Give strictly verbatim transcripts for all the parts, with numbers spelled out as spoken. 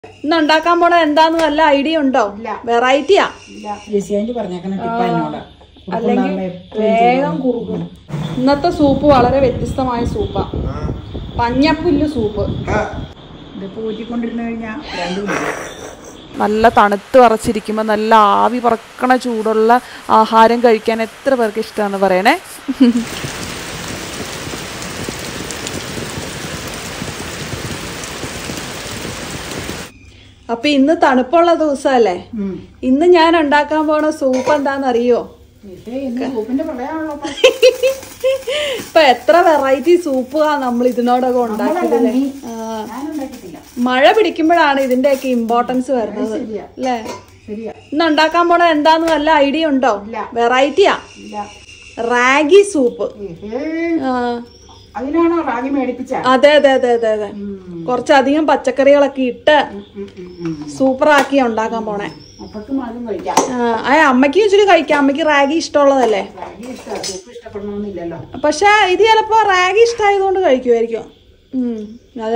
ഇന്ന് ഉണ്ടാക്കാൻ പോണ എന്താന്ന് വല്ല ഐഡിയ ഉണ്ടോ? വെറൈറ്റിയാ അല്ലെങ്കിൽ വേഗം കുറുകും. ഇന്നത്തെ സൂപ്പ് വളരെ വ്യത്യസ്തമായ സൂപ്പാ. പഞ്ഞപ്പുല്ല് സൂപ്പ്. നല്ല തണുത്ത് വറച്ചിരിക്കുമ്പോൾ നല്ല ആവി പറക്കണ ചൂടുള്ള ആഹാരം കഴിക്കാൻ എത്ര പേർക്ക് ഇഷ്ടമാണെന്ന് പറയണേ. അപ്പൊ ഇന്ന് തണുപ്പുള്ള ദിവസമല്ലേ? ഇന്ന് ഞാൻ ഉണ്ടാക്കാൻ പോണ സൂപ്പ് എന്താന്നറിയോ? ഇപ്പൊ എത്ര വെറൈറ്റി സൂപ്പാ നമ്മൾ ഇതിനോടൊക്കെ ഉണ്ടാക്കിയതല്ലേ. മഴ പിടിക്കുമ്പോഴാണ് ഇതിന്റെയൊക്കെ ഇമ്പോർട്ടൻസ് വരുന്നത് അല്ലേ? ഇന്ന് ഉണ്ടാക്കാൻ പോണ എന്താന്ന് വല്ല ഐഡിയ ഉണ്ടോ? വെറൈറ്റിയാ. റാഗി സൂപ്പ്. അതെ അതെ അതെ അതെ അതെ കുറച്ചധികം പച്ചക്കറികളൊക്കെ ഇട്ട് സൂപ്പറാക്കി ഉണ്ടാക്കാൻ പോണേ. ആ അമ്മയ്ക്ക് ഇച്ചിരി കഴിക്കാം. അമ്മയ്ക്ക് റാഗി ഇഷ്ടമുള്ളതല്ലേ. പക്ഷെ ഇത് ചിലപ്പോ റാഗി ഇഷ്ടമായതുകൊണ്ട് കഴിക്കുമായിരിക്കും. അല്ല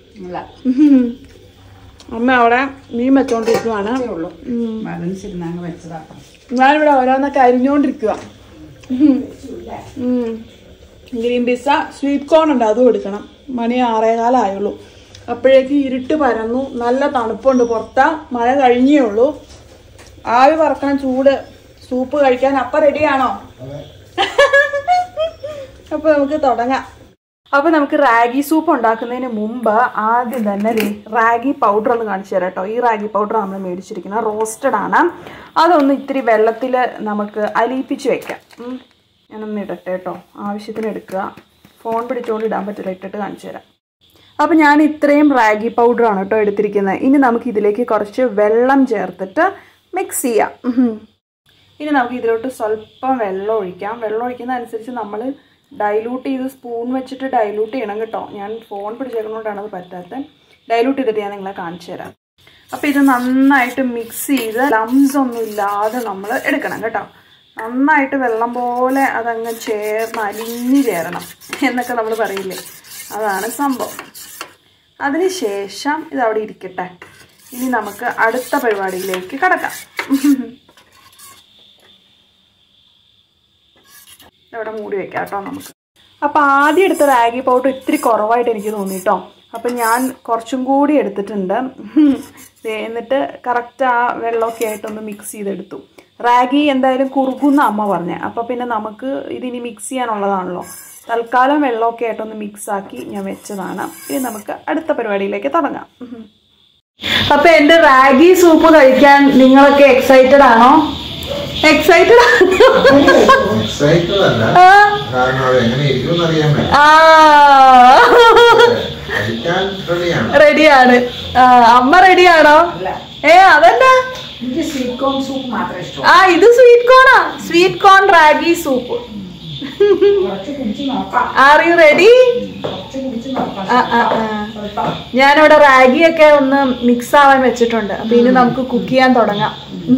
അമ്മ അവിടെ മീൻ വെച്ചോണ്ടിരിക്കുവാണ്. ഞാനിവിടെ ഓരോന്നൊക്കെ അരിഞ്ഞോണ്ടിരിക്കുക. ഗ്രീൻ പിസ്സ സ്വീറ്റ് കോൺ ഉണ്ട്, അതും എടുക്കണം. മണി ആറേകാലായുള്ളൂ. അപ്പോഴേക്ക് ഇരുട്ട് പരന്നു. നല്ല തണുപ്പുണ്ട് പുറത്താ. മഴ കഴിഞ്ഞേ ഉള്ളൂ. ആവി പറക്കാൻ ചൂട് സൂപ്പ് കഴിക്കാൻ. അപ്പൊ റെഡിയാണോ? അപ്പൊ നമുക്ക് തുടങ്ങാം. അപ്പൊ നമുക്ക് റാഗി സൂപ്പ് ഉണ്ടാക്കുന്നതിന് മുമ്പ് ആദ്യം തന്നെ റാഗി പൗഡർ ഒന്ന് കാണിച്ചു തരാം കേട്ടോ. ഈ റാഗി പൗഡർ നമ്മൾ മേടിച്ചിരിക്കുന്നത് റോസ്റ്റഡ് ആണ്. അതൊന്ന് ഇത്തിരി വെള്ളത്തിൽ നമുക്ക് അലിയിപ്പിച്ച് വെക്കാം. ഞാനൊന്ന് ഇടട്ടെ കേട്ടോ. ആവശ്യത്തിന് എടുക്കുക. ഫോൺ പിടിച്ചുകൊണ്ട് ഇടാൻ പറ്റില്ല, ഇട്ടിട്ട് കാണിച്ചു തരാം. അപ്പം ഞാൻ ഇത്രയും റാഗി പൗഡറാണ് കേട്ടോ എടുത്തിരിക്കുന്നത്. ഇനി നമുക്ക് ഇതിലേക്ക് കുറച്ച് വെള്ളം ചേർത്തിട്ട് മിക്സ് ചെയ്യാം. ഇനി നമുക്ക് ഇതിലോട്ട് സ്വല്പം വെള്ളം ഒഴിക്കാം. വെള്ളം ഒഴിക്കുന്ന അനുസരിച്ച് നമ്മൾ ഡൈലൂട്ട് ചെയ്ത് സ്പൂൺ വെച്ചിട്ട് ഡൈലൂട്ട് ചെയ്യണം കേട്ടോ. ഞാൻ ഫോൺ പിടിച്ചേക്കുന്നതുകൊണ്ടാണ് അത് പറ്റാത്തത്. ഡൈലൂട്ട് ചെയ്തിട്ട് ഞാൻ നിങ്ങളെ കാണിച്ചു തരാം. അപ്പം ഇത് നന്നായിട്ട് മിക്സ് ചെയ്ത് ലംസ് ഒന്നും ഇല്ലാതെ നമ്മൾ എടുക്കണം കേട്ടോ. നന്നായിട്ട് വെള്ളം പോലെ അതങ്ങ് ചേർന്ന് അലിഞ്ഞ് ചേരണം എന്നൊക്കെ നമ്മൾ പറയില്ലേ, അതാണ് സംഭവം. അതിന് ശേഷം ഇതവിടെ ഇരിക്കട്ടെ. ഇനി നമുക്ക് അടുത്ത പരിപാടിയിലേക്ക് കടക്കാം. ഇവിടെ മൂടി വെക്കാം കേട്ടോ നമുക്ക്. അപ്പം ആദ്യം എടുത്ത റാഗി പൗഡർ ഇത്തിരി കുറവായിട്ട് എനിക്ക് തോന്നി കേട്ടോ. അപ്പം ഞാൻ കുറച്ചും കൂടി എടുത്തിട്ടുണ്ട്. എന്നിട്ട് കറക്റ്റ് ആ വെള്ളമൊക്കെ ആയിട്ടൊന്ന് മിക്സ് ചെയ്തെടുത്തു. റാഗി എന്തായാലും കുറുകുന്ന അമ്മ പറഞ്ഞേ. അപ്പം പിന്നെ നമുക്ക് ഇതിനി മിക്സ് ചെയ്യാനുള്ളതാണല്ലോ. തൽക്കാലം വെള്ളമൊക്കെ ആയിട്ടൊന്ന് മിക്സ് ആക്കി ഞാൻ വെച്ചതാണ്. ഇനി നമുക്ക് അടുത്ത പരിപാടിയിലേക്ക് തുടങ്ങാം. അപ്പൊ എൻ്റെ റാഗി സൂപ്പ് കഴിക്കാൻ നിങ്ങളൊക്കെ എക്സൈറ്റഡ് ആണോ? എക്സൈറ്റഡ് റെഡിയാണ്. അമ്മ റെഡിയാണോ? ഏ അതെന്താ? ആ ഇത് സ്വീറ്റ് കോണാ. Sweet corn ragi soup. Are you ready? ഞാനിവിടെ റാഗിയൊക്കെ ഒന്ന് മിക്സ് ആവാൻ വെച്ചിട്ടുണ്ട്. അപ്പൊ ഇനി നമുക്ക് കുക്ക് ചെയ്യാൻ തുടങ്ങാം.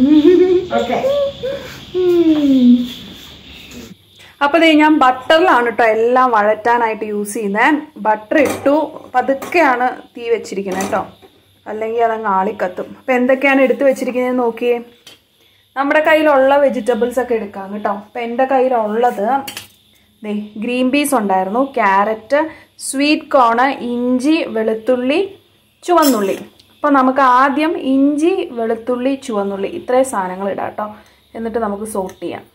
അപ്പൊ ഞാൻ ബട്ടറിലാണ് കേട്ടോ എല്ലാം വഴറ്റാനായിട്ട് യൂസ് ചെയ്യുന്നത്. ബട്ടർ ഇട്ടു. പതുക്കെയാണ് തീ വെച്ചിരിക്കുന്നത് കേട്ടോ, അല്ലെങ്കിൽ അതങ്ങ് ആളിക്കത്തും. അപ്പം എന്തൊക്കെയാണ് എടുത്ത് വെച്ചിരിക്കുന്നത് നോക്കിയേ. നമ്മുടെ കയ്യിലുള്ള വെജിറ്റബിൾസ് ഒക്കെ എടുക്കാം കേട്ടോ. അപ്പം എൻ്റെ കയ്യിലുള്ളത് ദേ ഗ്രീൻ പീസ് ഉണ്ടായിരുന്നു, ക്യാരറ്റ്, സ്വീറ്റ് കോണ്, ഇഞ്ചി, വെളുത്തുള്ളി, ചുവന്നുള്ളി. അപ്പോൾ നമുക്ക് ആദ്യം ഇഞ്ചി, വെളുത്തുള്ളി, ചുവന്നുള്ളി ഇത്രയും സാധനങ്ങൾ ഇടാം കേട്ടോ. എന്നിട്ട് നമുക്ക് സോട്ട് ചെയ്യാം.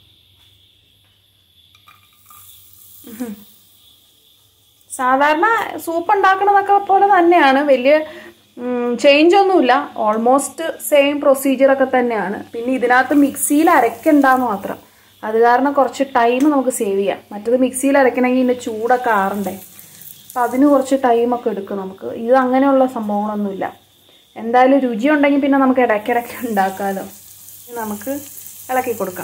സാധാരണ സൂപ്പ് ഉണ്ടാക്കണതൊക്കെ പോലെ തന്നെയാണ്, വലിയ ചേഞ്ച് ഒന്നുമില്ല. ഓൾമോസ്റ്റ് സെയിം പ്രൊസീജിയറൊക്കെ തന്നെയാണ്. പിന്നെ ഇതിനകത്ത് മിക്സിയിൽ അരയ്ക്കണ്ടെന്ന് മാത്രം. അത് കാരണം കുറച്ച് ടൈം നമുക്ക് സേവ് ചെയ്യാം. മറ്റത് മിക്സിയിൽ അരയ്ക്കണമെങ്കിൽ ഇതിൻ്റെ ചൂടൊക്കെ ആറണ്ടേ. അപ്പം അതിന് കുറച്ച് ടൈമൊക്കെ എടുക്കും നമുക്ക്. ഇത് അങ്ങനെയുള്ള സംഭവങ്ങളൊന്നുമില്ല. എന്തായാലും രുചി ഉണ്ടെങ്കിൽ പിന്നെ നമുക്ക് ഇടയ്ക്കിടയ്ക്ക് ഉണ്ടാക്കാമല്ലോ. നമുക്ക് ഇളക്കി കൊടുക്കാം.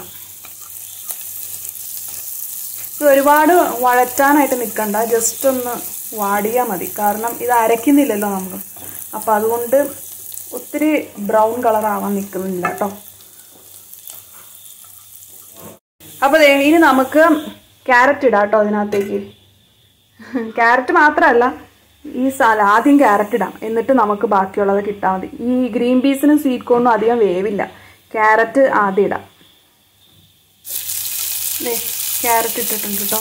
ഇത് ഒരുപാട് വഴറ്റാനായിട്ട് നിൽക്കണ്ട, ജസ്റ്റ് ഒന്ന് വാടിയാൽ മതി. കാരണം ഇത് അരയ്ക്കുന്നില്ലല്ലോ നമ്മൾ. അപ്പം അതുകൊണ്ട് ഒത്തിരി ബ്രൗൺ കളർ ആവാൻ നിൽക്കുന്നില്ല കേട്ടോ. അപ്പോൾ ഇനി നമുക്ക് ക്യാരറ്റ് ഇടാം കേട്ടോ ഇതിനകത്തേക്ക്. ക്യാരറ്റ് മാത്രമല്ല ഈ സാല ആദ്യം ക്യാരറ്റ് ഇടാം, എന്നിട്ട് നമുക്ക് ബാക്കിയുള്ളത് കിട്ടാൽ മതി. ഈ ഗ്രീൻ പീസിനും സ്വീറ്റ് കോണിനും അധികം വേവില്ല. ക്യാരറ്റ് ആദ്യം ഇടാം. അല്ലേ, ക്യാരറ്റ് ഇട്ടിട്ടുണ്ട് കേട്ടോ.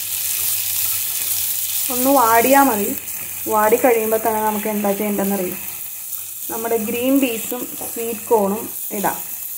ഒന്ന് വാടിയാൽ മതി. വാടി കഴിയുമ്പോൾ തന്നെ നമുക്ക് എന്താ ചെയ്യേണ്ടതെന്നറിയും. നമ്മുടെ ഗ്രീൻ പീസും സ്വീറ്റ് കോണും ഇടാം.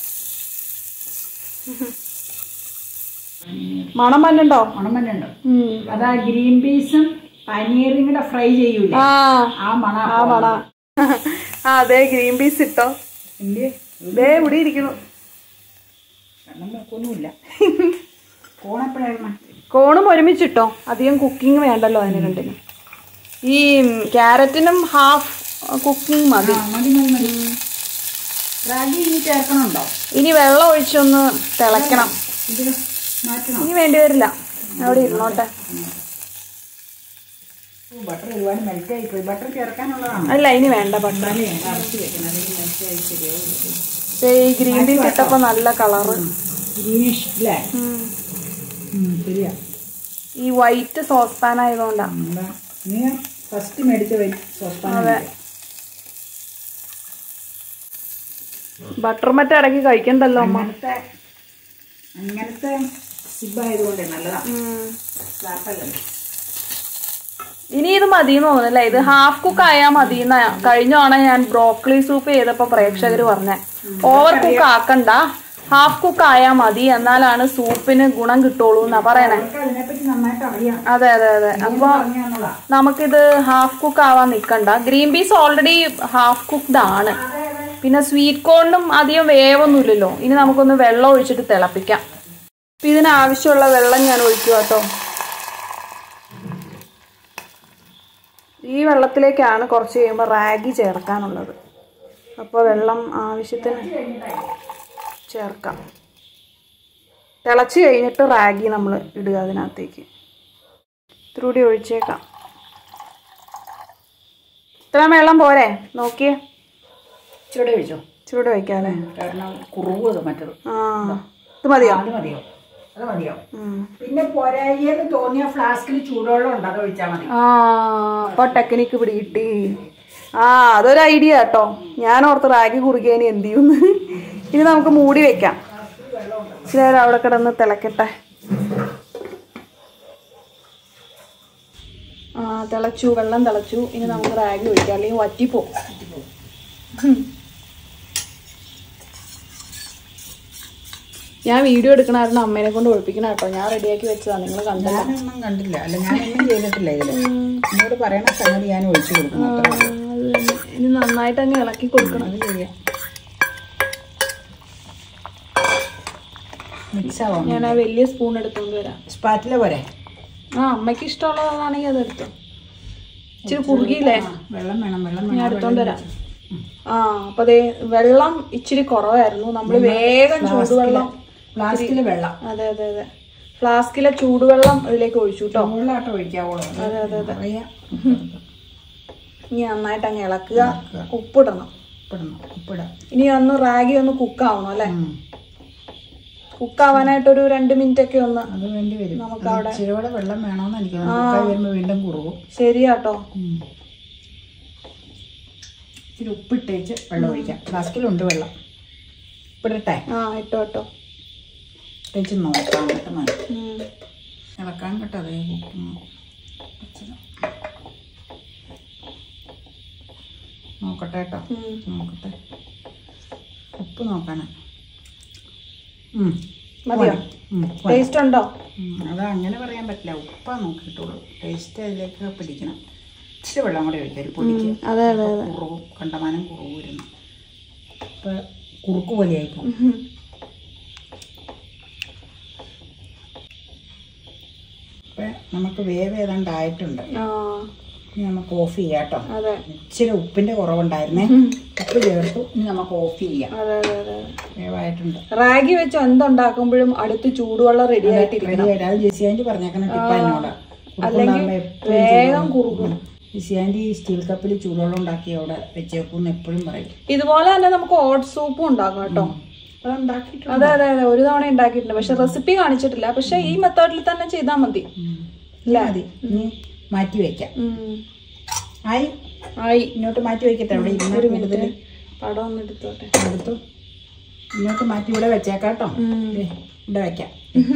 മണം വന്നുണ്ടോ? മണം വന്നുണ്ടോ? അതാ ഗ്രീൻ പീസും പനീറും കൂടെ ഫ്രൈ ചെയ്യൂല. ആ മണ ആ മണ. ആ അതെ, ഗ്രീൻ പീസ് ഇട്ടോ. ദേ ഇവിടെ ഇരിക്കുന്നു. ഒന്നുമില്ല. കോണെപ്പോഴായിരുന്നു? കോണും ഒരുമിച്ചിട്ടോ, അധികം കുക്കിംഗ് വേണ്ടല്ലോ അതിന് രണ്ടിനും. ഈ ക്യാരറ്റിനും ഹാഫ് കുക്കിംഗ് മതി. മതി മതി മതി. റാഗി ഇനി ചേർക്കണുണ്ടോ? ഇനി വെള്ളം ഒഴിച്ചൊന്ന് തിളയ്ക്കണം. ഇത് മാറ്റണം. ഇനി വേണ്ടി വരില്ല, അവിടെ ഇരുന്നോട്ടെ. ബട്ടർ ഒരുപാട് മെൽറ്റ് ആയിപ്പോയി. ബട്ടർ ചേർക്കാനുള്ളതാണ്. അല്ല, ഇനി വേണ്ട ബട്ടർ. അരച്ച് വെക്കണം, അല്ലെങ്കിൽ മെൽറ്റ് ആയി ശരിയാവും. ഈ ഗ്രീൻ പീസ് ഇട്ടപ്പോ നല്ല കളറ്. ഗ്രീനിഷ് അല്ലേ? ശരിയാ. ഈ വൈറ്റ് സോസ് പാൻ ആയതുകൊണ്ടാണ്. നീ ഫസ്റ്റ് മേടിച്ച വൈറ്റ് സോസ് പാൻ. അതെ, ബട്ടർ മറ്റേ ഇടയ്ക്ക് കഴിക്കണ്ടല്ലോ അമ്മ. അങ്ങനത്തെ അങ്ങനത്തെ സിബായതുകൊണ്ട് നല്ലതാണ്. ഇനി ഇത് മതിയെന്ന് തോന്നുന്നില്ല. ഇത് ഹാഫ് കുക്ക് ആയാൽ മതി. കഴിഞ്ഞ തവണ ഞാൻ ബ്രോക്കലി സൂപ്പ് ചെയ്തപ്പോ പ്രേക്ഷകർ പറഞ്ഞേ ഓവർ കുക്ക് ആക്കണ്ട, ഹാഫ് കുക്ക് ആയാൽ മതി, എന്നാലാണ് സൂപ്പിന് ഗുണം കിട്ടുള്ളൂ എന്നാ പറയണേ. അതെ അതെ അതെ. അപ്പൊ നമുക്കിത് ഹാഫ് കുക്ക് ആവാൻ നിക്കണ്ട. Green peas already half cooked ആണ്. പിന്നെ സ്വീറ്റ് കോണിനും അധികം വേവൊന്നുമില്ലല്ലോ. ഇനി നമുക്കൊന്ന് വെള്ളം ഒഴിച്ചിട്ട് തിളപ്പിക്കാം. അപ്പൊ ഇതിനാവശ്യമുള്ള വെള്ളം ഞാൻ ഒഴിക്കുക കേട്ടോ. ഈ വെള്ളത്തിലേക്കാണ് കുറച്ച് കഴിയുമ്പോൾ റാഗി ചേർക്കാനുള്ളത്. അപ്പോൾ വെള്ളം ആവശ്യത്തിന് ചേർക്കാം. തിളച്ച് കഴിഞ്ഞിട്ട് റാഗി നമ്മൾ ഇടുക അതിനകത്തേക്ക്. ഇത്തിരി ഒഴിച്ചേക്കാം. ഇത്ര വെള്ളം പോരെ? നോക്കിയേ, ചൂട് ഒഴിച്ചോ? ചൂട് ഒഴിക്കാം അല്ലേ? കാരണം കുറുവ് മറ്റത്. ആ, ഇത് മതിയോ? അത് മതിയോ? അത് മതിയോ? പിന്നെ പൊരയെന്ന് തോന്നിയ ഫ്ലാസ്കിൽ ചൂടുവെള്ളം ഉണ്ട്, അത് ഒഴിച്ചാൽ മതി. ആ, അപ്പൊ ടെക്നിക്ക് പിടികിട്ടി. ആ, അതൊരു ഐഡിയ കേട്ടോ. ഞാൻ ഓർത്ത് റാഗി കുറുകിയതിന് എന്ത് ചെയ്യുന്നു. ഇനി നമുക്ക് മൂടി വെക്കാം. ഇച്ചിരി നേരം അവിടെ കിടന്ന് തിളക്കട്ടെ. ആ, തിളച്ചു, വെള്ളം തിളച്ചു. ഇനി നമുക്ക് റാഗി ഒഴിക്കാം, അല്ലെങ്കിൽ വറ്റിപ്പോ. ഞാൻ വീഡിയോ എടുക്കണമായിരുന്നു, അമ്മേനെ കൊണ്ട് ഒഴിപ്പിക്കണം കേട്ടോ. ഞാൻ റെഡിയാക്കി വെച്ചതാണ്, നിങ്ങൾ കണ്ടില്ല? ഞാനൊന്നും കണ്ടില്ല. അല്ല, ഞാനൊന്നും ചെയ്തിട്ടില്ല ഇതില്. എന്നോട് പറയണ സംഗതി ഞാൻ ഒഴിച്ചു കൊടുക്കണം. ഇനി നന്നായിട്ട് അങ്ങ് ഇളക്കി കൊടുക്കണം. അത് ചെയ്യാം. മിക്സ് ആവാം. ഞാൻ ആ വലിയ സ്പൂൺ എടുത്തോണ്ട് വരാം. സ്പാറ്റില പോരെ? ആ, അമ്മയ്ക്ക് ഇഷ്ടമുള്ളതാണെങ്കിൽ അതെടുത്തോ. ഇച്ചിരി കുറുകിയില്ലേ? വെള്ളം വേണം, വെള്ളം ഞാൻ എടുത്തോണ്ട് വരാം. ആ, അപ്പൊ അതെ, വെള്ളം ഇച്ചിരി കുറവായിരുന്നു. നമ്മള് വേഗം ചൂടുവെള്ളം, ഫ്ലാസ്കിലെ വെള്ളം. അതെ അതെ അതെ, ഫ്ലാസ്കിലെ ചൂടുവെള്ളം ഇതിലേക്ക് ഒഴിച്ചു കേട്ടോ. മുകളിലാട്ടോ ഒഴിക്കാവോളൂ. അതെ അതെ അതെ. ഇനി നന്നായിട്ട് അങ്ങ് ഇളക്കുക. ഉപ്പിടണം. ഉപ്പിടണം, ഉപ്പിടാം. ഇനി ഒന്ന് റാഗി ഒന്ന് കുക്കാവണം അല്ലേ? കുക്കാവാനായിട്ടൊരു രണ്ട് മിനിറ്റ് ഒക്കെ ഒന്ന് അത് വേണ്ടി വരും. നമുക്ക് അവിടെ ഇച്ചിരിയോടെ വെള്ളം വേണമെന്ന് എനിക്ക് വരുമ്പോ വീണ്ടും കുറുകും. ശരിയാട്ടോ. ഇച്ചിരി ഉപ്പിട്ടേച്ച് വെള്ളം ഒഴിക്കാം. ഫ്ലാസ്കിലുണ്ട് വെള്ളം. ഉപ്പിടട്ടെ? ആ, ഇട്ടോ ഇട്ടോ. ഇട്ടേച്ച് നോക്കാം കേട്ടോ. മതി ഇളക്കാൻ കേട്ടോ. അതേ നോക്കട്ടെ കേട്ടോ. നോക്കട്ടെ, ഉപ്പ് നോക്കാനാ. മതിയോ? ടേസ്റ്റ് ഉണ്ടോ? അത് അങ്ങനെ പറയാൻ പറ്റില്ല. ഉപ്പാ നോക്കിയിട്ടുള്ളൂ. ടേസ്റ്റ് അതിലേക്ക് പിടിക്കണം. ഇച്ചിരി വെള്ളം കൂടെ ഒഴിക്കാം ഒരു പൊടിക്ക്. കുറവും കണ്ടമാനം കുറവ് വരുന്നു. ഇപ്പൊ കുറുക്ക് പോലെയായിപ്പോ. ഇപ്പൊ നമുക്ക് വേവ് ഏതാണ്ടായിട്ടുണ്ട്. ഇനി നമുക്ക് ഓഫ് ചെയ്യാം കേട്ടോ. ഇച്ചിരി ഉപ്പിന്റെ കുറവുണ്ടായിരുന്നേ, ഉപ്പ് ചേർത്തു. ഇനി നമുക്ക് ഓഫ് ചെയ്യാം. വേവായിട്ടുണ്ട്. റാഗി വെച്ച് എന്തുണ്ടാക്കുമ്പോഴും അടുത്ത് ചൂടുവെള്ളം റെഡി ആയിട്ടിരിക്കും. അത് ജെസി ആന്റി പറഞ്ഞേക്കണ ടിപ്പാ എന്നോട്. വേഗം കുറുകും. ജെസി ആന്റി സ്റ്റീൽ കപ്പിൽ ചൂടുവെള്ളം ഉണ്ടാക്കി അവിടെ വെച്ചേക്കും എപ്പോഴും പറയും. ഇതുപോലെ തന്നെ നമുക്ക് ഓട്ട് സൂപ്പും ഉണ്ടാക്കാം കേട്ടോ. അതെ അതെ അതെ, ഒരു തവണ ഉണ്ടാക്കിയിട്ടുണ്ട്. പക്ഷെ റെസിപ്പി കാണിച്ചിട്ടില്ല. പക്ഷെ ഈ മെത്തേഡിൽ തന്നെ ചെയ്താൽ മതി. മതി. ഇനി മാറ്റി വെക്കാം. ആയി ആയി. ഇങ്ങോട്ട് മാറ്റി വയ്ക്കട്ടെ. അവിടെ ഇരുന്നൊരു കൂടുതൽ പടം ഒന്ന് എടുത്തോട്ടെ. എടുത്തു. ഇങ്ങോട്ട് മാറ്റി ഇവിടെ വെച്ചേക്കാട്ടോ. ഇവിടെ വെക്കാം.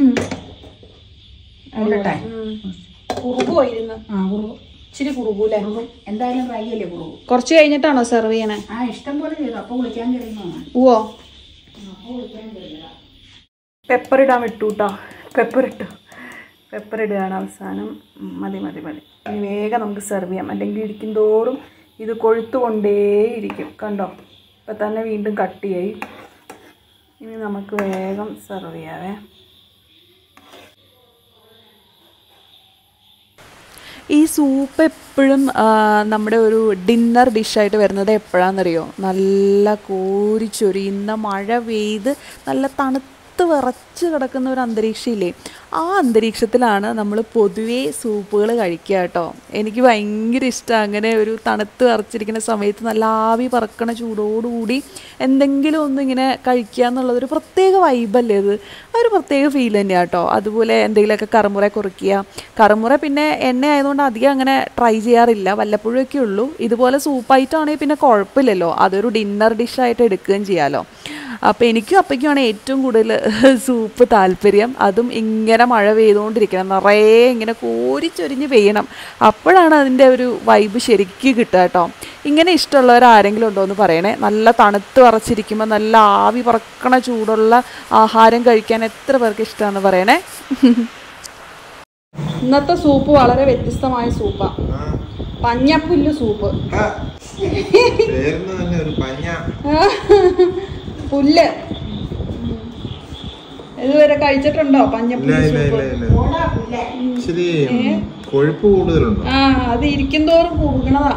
കൂടട്ടെ. കുറുകുമായിരുന്നു. ആ കുറുകു. ഇച്ചിരി കുറുകൂല്ലേ? എന്തായാലും റൈയല്ലേ കുറുകു. കുറച്ച് കഴിഞ്ഞിട്ടാണോ സെർവ് ചെയ്യണേ? ആ ഇഷ്ടം പോലെ ചെയ്തു. അപ്പൊ വിളിക്കാൻ കഴിയുന്നതാണ്. ഓ പെപ്പർ ഇടാൻ വിട്ടു കേട്ടോ. പെപ്പർ ഇട്ടു. പെപ്പർ ഇടുകയാണ് അവസാനം. മതി മതി മതി. ഇനി വേഗം നമുക്ക് സെർവ് ചെയ്യാം. അല്ലെങ്കിൽ ഇരിക്കും തോറും ഇത് കൊഴുത്തുകൊണ്ടേയിരിക്കും. കണ്ടോ, ഇപ്പം തന്നെ വീണ്ടും കട്ടിയായി. ഇനി നമുക്ക് വേഗം സെർവ് ചെയ്യാവേ. ഈ സൂപ്പ് എപ്പോഴും നമ്മുടെ ഒരു ഡിന്നർ ഡിഷായിട്ട് വരുന്നത് എപ്പോഴാണെന്നറിയോ? നല്ല കോരിച്ചൊരിയുന്ന മഴ പെയ്ത് നല്ല തണുത്ത് വിറച്ച് കിടക്കുന്ന ഒരു അന്തരീക്ഷമില്ലേ, ആ അന്തരീക്ഷത്തിലാണ് നമ്മൾ പൊതുവേ സൂപ്പുകൾ കഴിക്കുക കേട്ടോ. എനിക്ക് ഭയങ്കര ഇഷ്ടമാണ് അങ്ങനെ ഒരു തണുത്ത് വിറച്ചിരിക്കുന്ന സമയത്ത് നല്ല ആവി പറക്കണ ചൂടോടുകൂടി എന്തെങ്കിലും ഒന്നും ഇങ്ങനെ കഴിക്കുക എന്നുള്ളതൊരു പ്രത്യേക വൈബല്ലേ അത്. ഒരു പ്രത്യേക ഫീൽ തന്നെയാണ് കേട്ടോ. അതുപോലെ എന്തെങ്കിലുമൊക്കെ കറുമുറ കുറിക്കുക. കറുമുറ പിന്നെ എണ്ണ ആയതുകൊണ്ട് അധികം അങ്ങനെ ട്രൈ ചെയ്യാറില്ല, വല്ലപ്പോഴൊക്കെ ഉള്ളൂ. ഇതുപോലെ സൂപ്പായിട്ടാണെങ്കിൽ പിന്നെ കുഴപ്പമില്ലല്ലോ, അതൊരു ഡിന്നർ ഡിഷായിട്ട് എടുക്കുകയും ചെയ്യാമല്ലോ. അപ്പോൾ എനിക്കും അപ്പയ്ക്കുമാണ് ഏറ്റവും കൂടുതൽ സൂപ്പ് താല്പര്യം. അതും ഇങ്ങനെ മഴ പെയ്തുകൊണ്ടിരിക്കണം, നിറയെ ഇങ്ങനെ കോരിച്ചൊരിഞ്ഞ് പെയ്യണം. അപ്പോഴാണ് അതിൻ്റെ ഒരു വൈബ് ശരിക്കും കിട്ടുക കേട്ടോ. ഇങ്ങനെ ഇഷ്ടമുള്ളവർ ആരെങ്കിലും ഉണ്ടോ എന്ന് പറയണേ. നല്ല തണുത്ത് വിറച്ചിരിക്കുമ്പോൾ നല്ല ആവി പറക്കണ ചൂടുള്ള ആഹാരം കഴിക്കാൻ എത്ര പേർക്ക് ഇഷ്ടമാണെന്ന് പറയണേ. ഇന്നത്തെ സൂപ്പ് വളരെ വ്യത്യസ്തമായ സൂപ്പാണ്. പഞ്ഞപ്പുല്ല് സൂപ്പ്. പുല്ല് ഇതുവരെ കഴിച്ചിട്ടുണ്ടോ? പഞ്ഞപ്പുല്ല് കൊഴുപ്പ് കൂടുതലുണ്ടോ? ആ, അത് ഇരിക്കും തോറും കുറുകണതാ.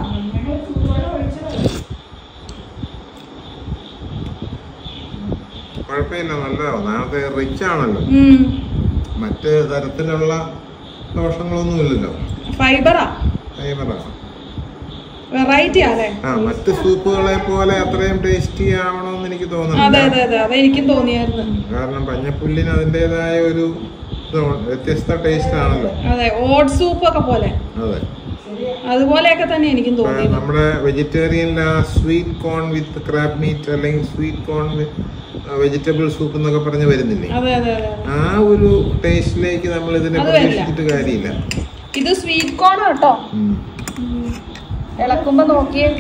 കുഴപ്പമില്ല, നല്ലതാണ്. നേരത്തെ റിച്ച് ആണല്ലോ, മറ്റ് തരത്തിലുള്ള ദോഷങ്ങളൊന്നും ഇല്ലല്ലോ. ഫൈബറാ ഫൈബറാണ്. വെറൈറ്റി ആണല്ലേ? ആ, മറ്റ് സൂപ്പുകളെ പോലെ അത്രയും ടേസ്റ്റി ആവണമെന്ന് എനിക്ക് അതെ തോന്നുന്നു. അതെ അതെ അതെനിക്കും തോന്നിയായിരുന്നു. കാരണം പഞ്ഞപ്പുല്ലിന് അതിൻ്റെതായ ഒരു വ്യത്യസ്ത ടേസ്റ്റ് ആണല്ലോ. അതെ, ഓട്ട് സൂപ്പ് ഒക്കെ പോലെ. അതെ, അതുപോലെയൊക്കെ തന്നെ എനിക്കും തോന്നി. നമ്മുടെ വെജിറ്റേറിയനിൽ ആ sweet corn with crab meat അല്ലെങ്കിൽ sweet corn with vegetable soup എന്നൊക്കെ പറഞ്ഞ് വരുന്നില്ലേ, അതെ അതെ അതെ ആ ഒരു ടേസ്റ്റിലേക്ക് നമ്മൾ ഇതിനെ പ്രതീക്ഷിച്ചിട്ട് കാര്യമില്ല. ഇത് സ്വീറ്റ് കോൺ കേട്ടോ. ഇളക്കുമ്പോ നോക്കിയേ,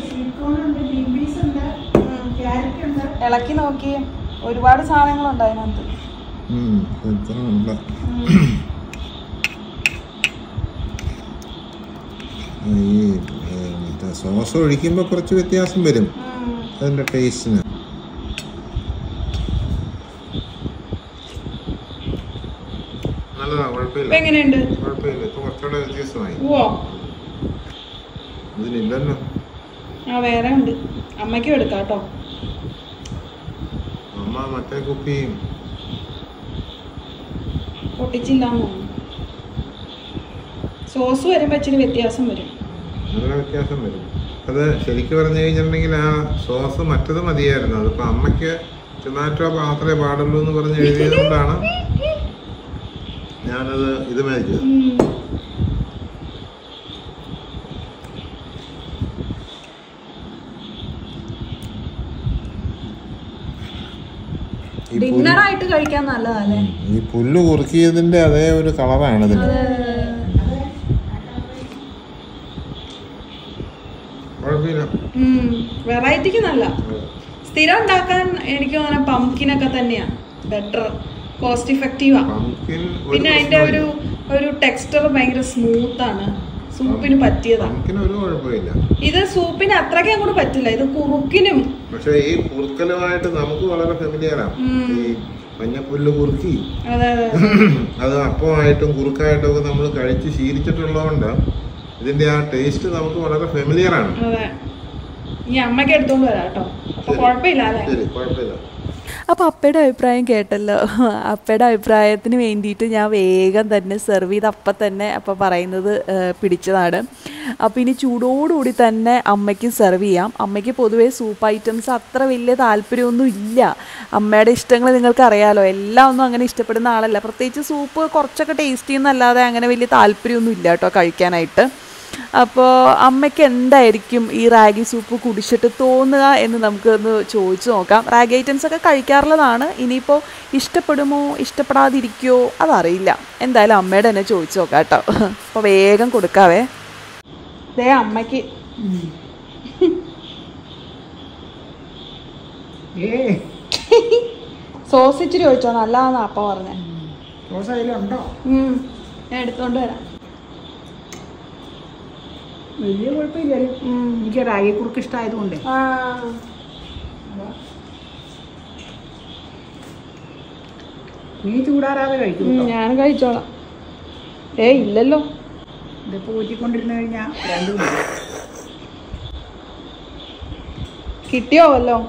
ഇളക്കി നോക്കിയേ, ഒരുപാട് സാധനങ്ങളുണ്ട് അതിനകത്ത്. ഈ സോസ് ഒഴിക്കുമ്പോ കുറച്ച് വ്യത്യാസം വരും അതിന്റെ ടേസ്റ്റിന്. നല്ലതാ, കുഴപ്പമില്ല. എങ്ങനെയുണ്ട്? കുഴപ്പമില്ല, ഇപ്പൊ കുറച്ചുകൂടെ വ്യത്യാസമായി. ഇതിലില്ലല്ലോ. ആ, വേറെ ഉണ്ട്. അമ്മയ്ക്കും എടുക്കാം കേട്ടോ. അമ്മ മറ്റേ കുപ്പിയും പൊട്ടിച്ചില്ലാന്ന് തോന്നുന്നു. സോസ് വരുമ്പോ ഇച്ചിരി വ്യത്യാസം വരും, നല്ല വ്യത്യാസം വരും. അത് ശരിക്കും പറഞ്ഞു കഴിഞ്ഞിട്ടുണ്ടെങ്കിൽ ആ സോസ് മറ്റത് മതിയായിരുന്നു. അതിപ്പോ അമ്മയ്ക്ക് ടൊമാറ്റോ മാത്രമേ പാടുള്ളൂ എന്ന് പറഞ്ഞ് എഴുതിയത് കൊണ്ടാണ് ഞാനത് ഇത് മേടിച്ചത്. ഡിന്നറായിട്ട് കഴിക്കാൻ നല്ലതല്ലേ? ഈ പുല്ല് കുറുക്കിയതിന്റെ അതേ ഒരു കളറാണ് ഇതിന്. വെറൈറ്റിക്ക് നല്ല. സ്ഥിരം ഉണ്ടാക്കാൻ എനിക്ക് തോന്നുന്ന പംകിനൊക്കെ തന്നെയാ ബെറ്റർ, കോസ്റ്റ് ഇഫക്റ്റീവാ. പിന്നെ അതിന്റെ ഒരു ഒരു ടെക്സ്ചർ ഭയങ്കര സ്മൂത്ത് ആണ്, സൂപ്പിന് പറ്റിയതാണ്. ഇത് സൂപ്പിന് അത്രയ്ക്ക് അങ്ങോട്ട് പറ്റില്ല, ഇത് കുറുക്കിനും. പക്ഷെ ഈ കുറുക്കലുമായിട്ട് നമുക്ക് വളരെ ഫെമിലിയറാണ്. ഈ മഞ്ഞപ്പുല്ല് കുറുക്കി അത് അപ്പമായിട്ടും കുറുക്കായിട്ടും ഒക്കെ നമ്മൾ കഴിച്ച് ശീലിച്ചിട്ടുള്ളതുകൊണ്ട് ഇതിന്റെ ആ ടേസ്റ്റ് നമുക്ക് വളരെ ഫെമിലിയറാണ്. അതെ, ഈ അമ്മയ്ക്ക് എടുത്തോണ്ട് വരാം കേട്ടോ. അപ്പൊ കുഴപ്പമില്ല അല്ലേ? ശരി, കുഴപ്പമില്ല. അപ്പോൾ അപ്പയുടെ അഭിപ്രായം കേട്ടല്ലോ. അപ്പയുടെ അഭിപ്രായത്തിന് വേണ്ടിയിട്ട് ഞാൻ വേഗം തന്നെ സെർവ് ചെയ്ത് അപ്പം തന്നെ അപ്പം പറയുന്നത് പിടിച്ചതാണ്. അപ്പോൾ ഇനി ചൂടോടുകൂടി തന്നെ അമ്മയ്ക്ക് സെർവ് ചെയ്യാം. അമ്മയ്ക്ക് പൊതുവേ സൂപ്പ് ഐറ്റംസ് അത്ര വലിയ താല്പര്യമൊന്നും ഇല്ല. അമ്മയുടെ ഇഷ്ടങ്ങൾ നിങ്ങൾക്ക് അറിയാമല്ലോ, എല്ലാം ഒന്നും അങ്ങനെ ഇഷ്ടപ്പെടുന്ന ആളല്ല. പ്രത്യേകിച്ച് സൂപ്പ് കുറച്ചൊക്കെ ടേസ്റ്റ് ചെയ്യുന്നല്ലാതെ അങ്ങനെ വലിയ താല്പര്യമൊന്നും ഇല്ല കേട്ടോ കഴിക്കാനായിട്ട്. അപ്പോൾ അമ്മയ്ക്ക് എന്തായിരിക്കും ഈ റാഗി സൂപ്പ് കുടിച്ചിട്ട് തോന്നുക എന്ന് നമുക്കൊന്ന് ചോദിച്ചു നോക്കാം. റാഗി ഐറ്റംസ് ഒക്കെ കഴിക്കാറുള്ളതാണ്. ഇനിയിപ്പോൾ ഇഷ്ടപ്പെടുമോ ഇഷ്ടപ്പെടാതിരിക്കുമോ അതറിയില്ല. എന്തായാലും അമ്മയുടെ തന്നെ ചോദിച്ചു നോക്കാം കേട്ടോ. അപ്പോൾ വേഗം കൊടുക്കാവേ. ദേ അമ്മയ്ക്ക് സോസ് ഇച്ചിരി ചോദിച്ചോ, നല്ലതാണെന്ന് അപ്പ പറഞ്ഞേ. സോസ് അതിലുണ്ടോ? ഞാൻ എടുത്തോണ്ട് വരാം. വലിയ കുഴപ്പമില്ലല്ലോ. എനിക്ക് റാഗി കുറുക്ക് ഇഷ്ടമായതുകൊണ്ട്. നീ ചൂടാറാതെ കഴിക്കും. ഞാൻ കഴിച്ചോളാം. ഏ ഇല്ലല്ലോ, ഇതിപ്പോ ഊറ്റിക്കൊണ്ടിരുന്നു കഴിഞ്ഞാൽ രണ്ടും കിട്ടിയോ വല്ലോ?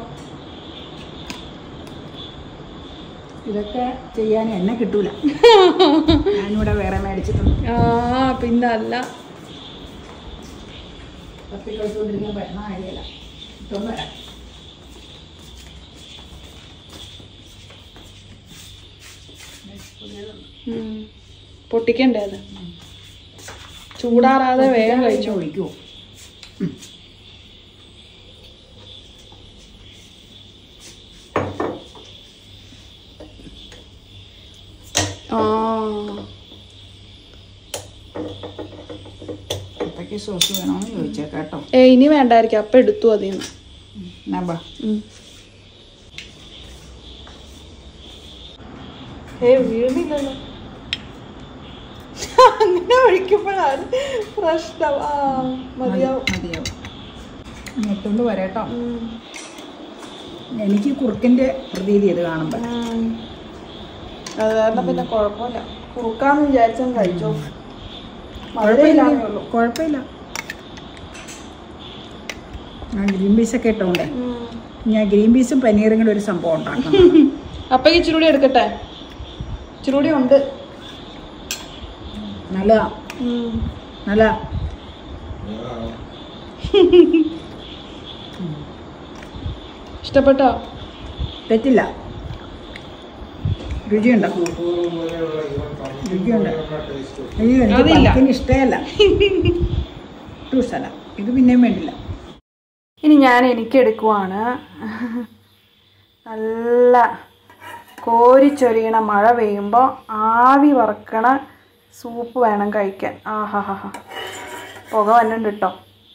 ഇതൊക്കെ ചെയ്യാൻ എന്നെ കിട്ടൂല. ഞാനിവിടെ വേറെ മേടിച്ചിട്ടുണ്ട്. ആ പിന്നല്ല, തപ്പി കഴിച്ചുകൊണ്ടിരുന്ന ഭരണ കാര്യമല്ല. ഇതൊന്നും വരാം. പൊട്ടിക്കണ്ടേ അത്? ചൂടാറാതെ വേഗം കഴിച്ചു. ഒഴിക്കുമോ? ആ ഇതൊക്കെ സോസ് വേണമെന്ന് ചോദിച്ചാൽ കേട്ടോ. ഏ ഇനി വേണ്ടായിരിക്കും, അപ്പം എടുത്തു അതിന്ന്. നബ ഏ വീഴുന്നില്ലല്ലോ. അങ്ങനെ ഒഴിക്കുമ്പോഴാണ് പ്രശ്നം. ആ മതിയാവും മതിയാവും. ഇട്ടുകൊണ്ട് വരാട്ടോ. എനിക്ക് കുറുക്കിന്റെ പ്രതീതി ഇത് കാണുമ്പോൾ. അത് കാരണം പിന്നെ കുഴപ്പമില്ല. കുറുക്കാന്ന് വിചാരിച്ചാൽ കഴിച്ചോ. കുഴപ്പമില്ല. ആ ഗ്രീൻ പീസൊക്കെ ഇട്ടോണ്ടേ ഞാൻ ഗ്രീൻ പീസും പനീറും കൂടെ ഒരു സംഭവം ഉണ്ടാക്കണം. അപ്പം ഇച്ചിരി കൂടി എടുക്കട്ടെ? ഇച്ചിരി കൂടി ഉണ്ട്. നല്ലതാ നല്ലതാ. ഇഷ്ടപ്പെട്ടോ? തെറ്റില്ല. രുചിയുണ്ടോ? രുചിയുണ്ട്. എനിക്ക് ഇഷ്ടമല്ല. ടൂസല്ല ഇത് പിന്നെയും വേണ്ടില്ല. ഇനി ഞാൻ എനിക്ക് എടുക്കുവാണ്. നല്ല കോരിച്ചൊരിയണ മഴ പെയ്യുമ്പോൾ ആവി വറക്കണ സൂപ്പ് വേണം കഴിക്കാൻ. ആഹാ ഹാ ഹാ പുക വന്നുണ്ട് കേട്ടോ.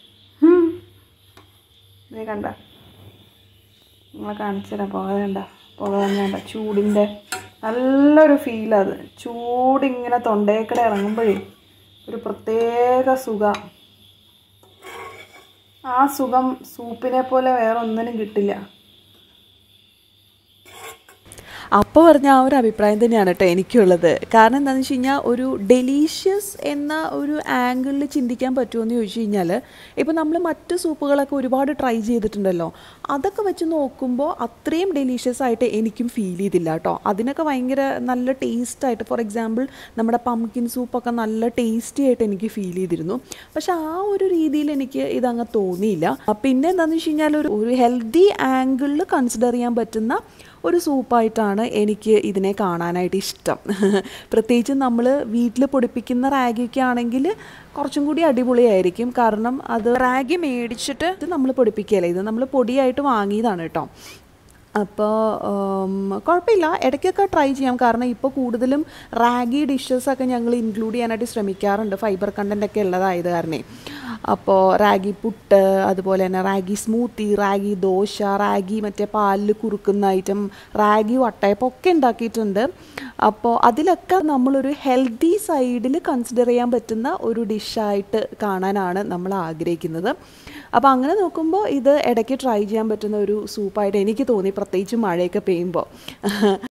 ഇത് കണ്ട, നിങ്ങളെ കാണിച്ചുതരാം. പുക കണ്ട, പുക വന്നുണ്ട. ചൂടിൻ്റെ നല്ലൊരു ഫീലത്. ചൂടിങ്ങനെ തൊണ്ടേക്കടെ ഇറങ്ങുമ്പോഴേ ഒരു പ്രത്യേക സുഖം. ആ സുഖം സൂപ്പിനെ പോലെ വേറെ ഒന്നിനും കിട്ടില്ല. അപ്പോൾ പറഞ്ഞ ആ ഒരു അഭിപ്രായം തന്നെയാണ് കേട്ടോ എനിക്കുള്ളത്. കാരണം എന്താണെന്ന് വെച്ച് കഴിഞ്ഞാൽ ഒരു ഡെലീഷ്യസ് എന്ന ഒരു ആംഗിളിൽ ചിന്തിക്കാൻ പറ്റുമെന്ന് ചോദിച്ചു കഴിഞ്ഞാൽ, ഇപ്പോൾ നമ്മൾ മറ്റ് സൂപ്പുകളൊക്കെ ഒരുപാട് ട്രൈ ചെയ്തിട്ടുണ്ടല്ലോ, അതൊക്കെ വെച്ച് നോക്കുമ്പോൾ അത്രയും ഡെലീഷ്യസ് ആയിട്ട് എനിക്കും ഫീൽ ചെയ്തില്ല കേട്ടോ. അതിനൊക്കെ ഭയങ്കര നല്ല ടേസ്റ്റായിട്ട്, ഫോർ എക്സാമ്പിൾ നമ്മുടെ പംകിൻ സൂപ്പൊക്കെ നല്ല ടേസ്റ്റി ആയിട്ട് എനിക്ക് ഫീൽ ചെയ്തിരുന്നു. പക്ഷെ ആ ഒരു രീതിയിൽ എനിക്ക് ഇതങ്ങ് തോന്നിയില്ല. പിന്നെ എന്താണെന്ന് വെച്ച് കഴിഞ്ഞാൽ ഒരു ഒരു ഹെൽത്തി ആംഗിളിൽ കൺസിഡർ ചെയ്യാൻ പറ്റുന്ന ഒരു സൂപ്പായിട്ടാണ് എനിക്ക് ഇതിനെ കാണാനായിട്ട് ഇഷ്ടം. പ്രത്യേകിച്ച് നമ്മൾ വീട്ടിൽ പൊടിപ്പിക്കുന്ന റാഗിയൊക്കെ ആണെങ്കിൽ കുറച്ചും കൂടി അടിപൊളിയായിരിക്കും. കാരണം അത് റാഗി മേടിച്ചിട്ട് നമ്മൾ പൊടിപ്പിക്കുകയല്ലേ, ഇത് നമ്മൾ പൊടിയായിട്ട് വാങ്ങിയതാണ് കേട്ടോ. അപ്പോൾ കുഴപ്പമില്ല, ഇടയ്ക്കൊക്കെ ട്രൈ ചെയ്യാം. കാരണം ഇപ്പോൾ കൂടുതലും റാഗി ഡിഷസൊക്കെ ഞങ്ങൾ ഇൻക്ലൂഡ് ചെയ്യാനായിട്ട് ശ്രമിക്കാറുണ്ട്, ഫൈബർ കണ്ടൻ്റൊക്കെ ഉള്ളതായത് കാരണേ. അപ്പോൾ റാഗി പുട്ട്, അതുപോലെ തന്നെ റാഗി സ്മൂത്തി, റാഗി ദോശ, റാഗി മറ്റേ പാലിൽ കുറുക്കുന്ന ഐറ്റം, റാഗി വട്ടയപ്പം ഒക്കെ ഉണ്ടാക്കിയിട്ടുണ്ട്. അപ്പോൾ അതിലൊക്കെ നമ്മളൊരു ഹെൽത്തി സൈഡിൽ കൺസിഡർ ചെയ്യാൻ പറ്റുന്ന ഒരു ഡിഷായിട്ട് കാണാനാണ് നമ്മൾ ആഗ്രഹിക്കുന്നത്. അപ്പോൾ അങ്ങനെ നോക്കുമ്പോൾ ഇത് ഇടയ്ക്ക് ട്രൈ ചെയ്യാൻ പറ്റുന്ന ഒരു സൂപ്പായിട്ട് എനിക്ക് തോന്നി, പ്രത്യേകിച്ച് മഴയൊക്കെ പെയ്യുമ്പോൾ.